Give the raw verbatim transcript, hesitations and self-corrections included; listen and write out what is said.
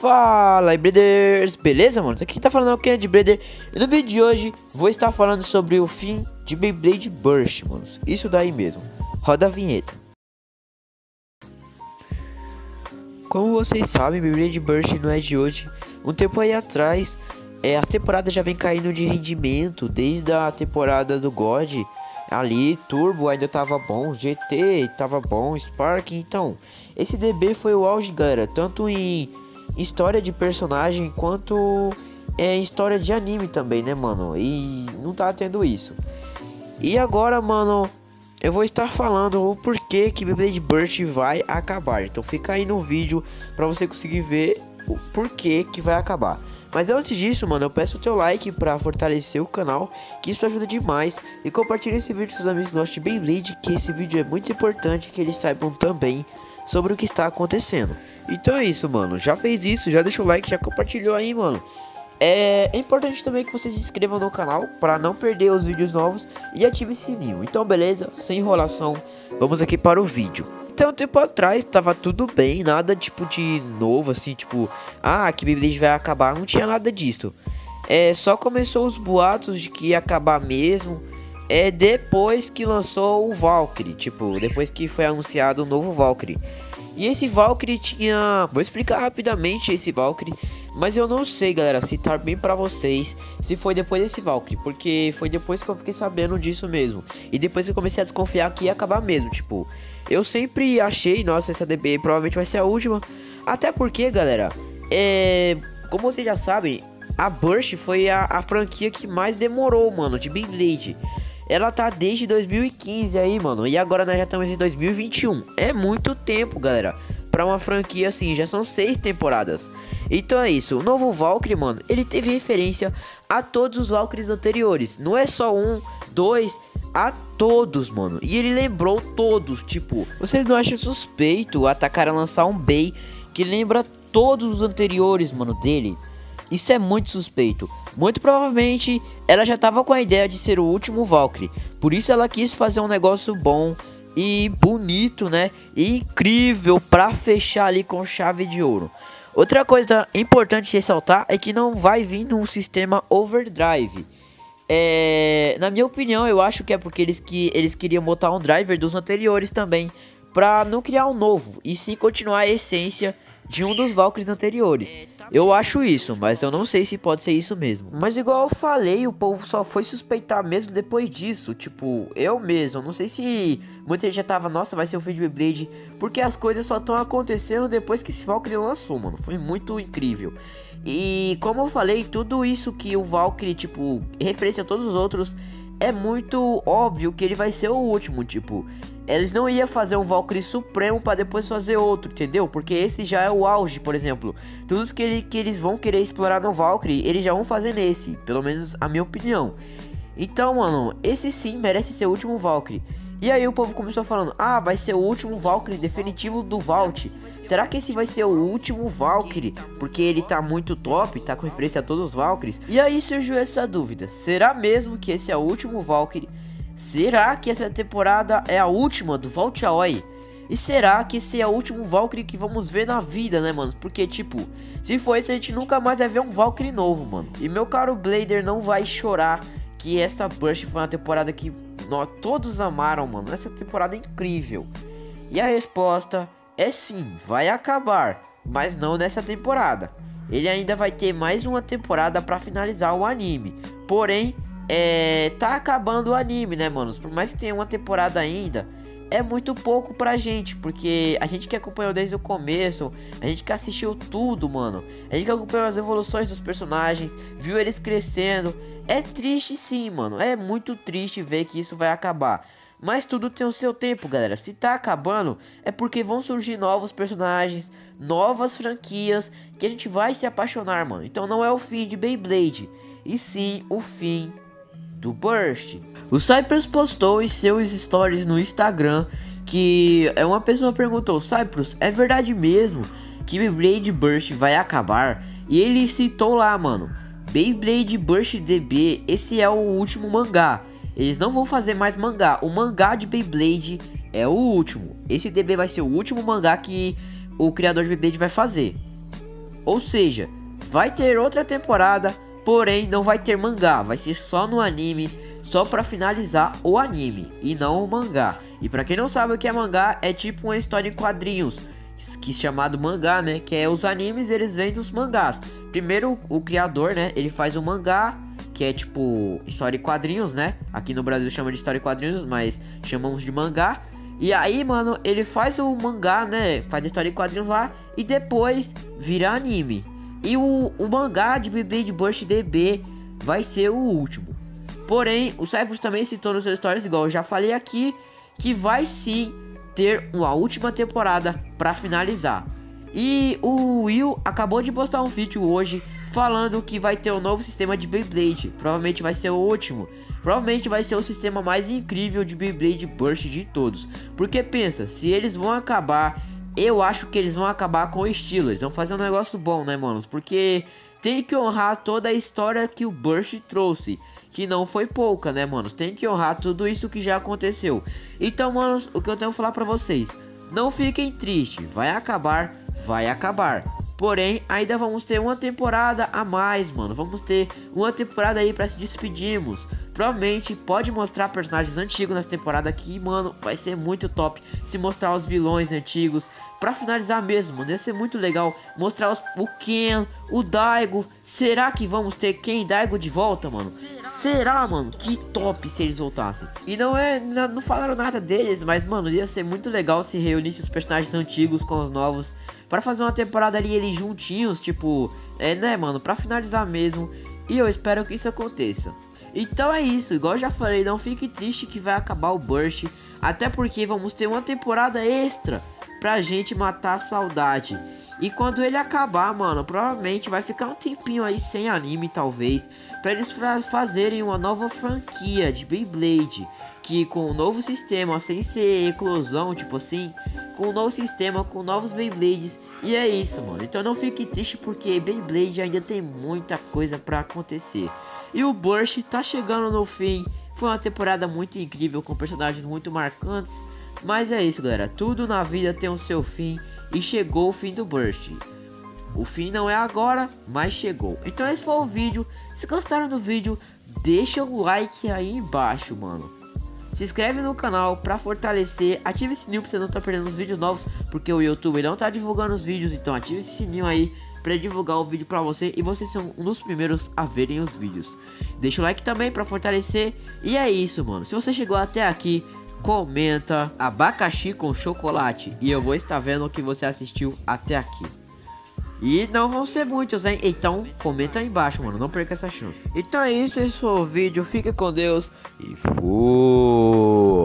Fala aí, Breeders, beleza, mano? Aqui tá falando o que é de Breeder. E no vídeo de hoje vou estar falando sobre o fim de Beyblade Burst, mano. Isso daí mesmo. Roda a vinheta. Como vocês sabem, Beyblade Burst não é de hoje. Um tempo aí atrás, é, a temporada já vem caindo de rendimento. Desde a temporada do God ali, Turbo ainda tava bom, G T tava bom, Spark. Então, esse D B foi o auge, galera. Tanto em história de personagem quanto é história de anime também, né, mano? E não tá tendo isso. E agora, mano, eu vou estar falando o porquê que Beyblade Burst vai acabar. Então fica aí no vídeo pra você conseguir ver o porquê que vai acabar. Mas antes disso, mano, eu peço o teu like pra fortalecer o canal, que isso ajuda demais. E compartilhe esse vídeo com seus amigos que gostam de Beyblade, que esse vídeo é muito importante que eles saibam também sobre o que está acontecendo. Então é isso, mano. Já fez isso, já deixou o like, já compartilhou aí, mano. É, é importante também que você se inscreva no canal para não perder os vídeos novos e ative o sininho. Então beleza, sem enrolação, vamos aqui para o vídeo. Então um tempo atrás tava tudo bem, nada tipo de novo assim, tipo, ah, que Beyblade vai acabar, não tinha nada disso. É, só começou os boatos de que ia acabar mesmo. É depois que lançou o Valkyrie, tipo, depois que foi anunciado o novo Valkyrie. E esse Valkyrie tinha... Vou explicar rapidamente esse Valkyrie, mas eu não sei, galera, se tá bem pra vocês se foi depois desse Valkyrie, porque foi depois que eu fiquei sabendo disso mesmo. E depois eu comecei a desconfiar que ia acabar mesmo, tipo, eu sempre achei, nossa, essa D B provavelmente vai ser a última. Até porque, galera, é... como vocês já sabem, a Burst foi a, a franquia que mais demorou, mano, de Beyblade. Ela tá desde dois mil e quinze aí, mano. E agora nós já estamos em dois mil e vinte e um. É muito tempo, galera, pra uma franquia assim. Já são seis temporadas. Então é isso. O novo Valkyrie, mano, ele teve referência a todos os Valkyries anteriores. Não é só um, dois, a todos, mano. E ele lembrou todos. Tipo, vocês não acham suspeito atacar a lançar um Bey que lembra todos os anteriores, mano, dele? Isso é muito suspeito. Muito provavelmente ela já tava com a ideia de ser o último Valkyrie. Por isso ela quis fazer um negócio bom e bonito, né? E incrível pra fechar ali com chave de ouro. Outra coisa importante ressaltar é que não vai vir num sistema overdrive. É, na minha opinião, eu acho que é porque eles, que, eles queriam botar um driver dos anteriores também, pra não criar um novo, e sim continuar a essência de um dos Valkyries anteriores. Eu acho isso, mas eu não sei se pode ser isso mesmo. Mas igual eu falei, o povo só foi suspeitar mesmo depois disso. Tipo, eu mesmo, não sei se muita gente já tava, nossa, vai ser o fim de Beyblade, porque as coisas só estão acontecendo depois que esse Valkyrie lançou, mano. Foi muito incrível. E como eu falei, tudo isso que o Valkyrie, tipo, referência a todos os outros, é muito óbvio que ele vai ser o último, tipo, eles não iam fazer um Valkyrie Supremo para depois fazer outro, entendeu? Porque esse já é o auge, por exemplo. Tudo que, ele, que eles vão querer explorar no Valkyrie, eles já vão fazer nesse, pelo menos a minha opinião. Então, mano, esse sim merece ser o último Valkyrie. E aí o povo começou falando, ah, vai ser o último Valkyrie definitivo do Vault. Será que esse vai ser o último Valkyrie? Porque ele tá muito top, tá com referência a todos os Valkyries. E aí surgiu essa dúvida, será mesmo que esse é o último Valkyrie? Será que essa temporada é a última do Vault Aoi? E será que esse é o último Valkyrie que vamos ver na vida, né, mano? Porque, tipo, se for esse, a gente nunca mais vai ver um Valkyrie novo, mano. E meu caro Blader não vai chorar que essa Burst foi uma temporada que nós todos amaram, mano. Essa temporada é incrível. E a resposta é sim, vai acabar, mas não nessa temporada. Ele ainda vai ter mais uma temporada pra finalizar o anime. Porém, é, tá acabando o anime, né, mano? Por mais que tenha uma temporada ainda, é muito pouco pra gente, porque a gente que acompanhou desde o começo, a gente que assistiu tudo, mano, a gente que acompanhou as evoluções dos personagens, viu eles crescendo. É triste sim, mano, é muito triste ver que isso vai acabar. Mas tudo tem o seu tempo, galera. Se tá acabando, é porque vão surgir novos personagens, novas franquias, que a gente vai se apaixonar, mano. Então não é o fim de Beyblade, e sim o fim do Burst. O Cyprus postou em seus stories no Instagram que é uma pessoa perguntou, Cyprus, é verdade mesmo que Beyblade Burst vai acabar? E ele citou lá, mano, Beyblade Burst D B, esse é o último mangá. Eles não vão fazer mais mangá. O mangá de Beyblade é o último. Esse D B vai ser o último mangá que o criador de Beyblade vai fazer. Ou seja, vai ter outra temporada, porém não vai ter mangá, vai ser só no anime, só pra finalizar o anime e não o mangá. E pra quem não sabe o que é mangá, é tipo uma história em quadrinhos, que é chamado mangá, né? Que é os animes, eles vêm dos mangás. Primeiro o, o criador, né? Ele faz um mangá, que é tipo história em quadrinhos, né? Aqui no Brasil chama de história em quadrinhos, mas chamamos de mangá. E aí, mano, ele faz o mangá, né? Faz a história em quadrinhos lá e depois vira anime. E o, o mangá de Beyblade Burst D B vai ser o último. Porém, o Cypress também citou nos seus stories, igual eu já falei aqui, que vai sim ter uma última temporada para finalizar. E o Will acabou de postar um vídeo hoje falando que vai ter um novo sistema de Beyblade. Provavelmente vai ser o último. Provavelmente vai ser o sistema mais incrível de Beyblade Burst de todos. Porque pensa, se eles vão acabar, eu acho que eles vão acabar com o estilo. Eles vão fazer um negócio bom, né, manos? Porque tem que honrar toda a história que o Burst trouxe, que não foi pouca, né, manos? Tem que honrar tudo isso que já aconteceu. Então, manos, o que eu tenho que falar pra vocês: não fiquem tristes, vai acabar, vai acabar. Porém, ainda vamos ter uma temporada a mais, mano. Vamos ter uma temporada aí pra se despedirmos. Provavelmente pode mostrar personagens antigos nessa temporada aqui, mano. Vai ser muito top se mostrar os vilões antigos. Pra finalizar mesmo, mano, ia ser muito legal mostrar os, o Ken, o Daigo. Será que vamos ter Ken e Daigo de volta, mano? Será, Será mano? Que top se eles voltassem. E não é, não, não falaram nada deles, mas, mano, ia ser muito legal se reunisse os personagens antigos com os novos, pra fazer uma temporada ali eles juntinhos, tipo, é, né, mano, pra finalizar mesmo. E eu espero que isso aconteça. Então é isso, igual eu já falei, não fique triste que vai acabar o Burst, até porque vamos ter uma temporada extra pra gente matar a saudade. E quando ele acabar, mano, provavelmente vai ficar um tempinho aí sem anime, talvez, pra eles fazerem uma nova franquia de Beyblade, que com um novo sistema, sem ser eclosão, tipo assim, com um novo sistema, com novos Beyblades. E é isso, mano. Então não fique triste, porque Beyblade ainda tem muita coisa pra acontecer. E o Burst tá chegando no fim. Foi uma temporada muito incrível, com personagens muito marcantes. Mas é isso, galera, tudo na vida tem o seu fim, e chegou o fim do Burst. O fim não é agora, mas chegou. Então esse foi o vídeo. Se gostaram do vídeo, deixa o like aí embaixo, mano. Se inscreve no canal pra fortalecer, ative esse sininho pra você não estar perdendo os vídeos novos, porque o YouTube não tá divulgando os vídeos, então ative esse sininho aí pra divulgar o vídeo pra você e vocês são um dos primeiros a verem os vídeos. Deixa o like também pra fortalecer, e é isso, mano. Se você chegou até aqui, comenta abacaxi com chocolate e eu vou estar vendo que você assistiu até aqui. E não vão ser muitos, hein? Então comenta aí embaixo, mano, não perca essa chance. Então é isso, esse foi o vídeo, fique com Deus e fui.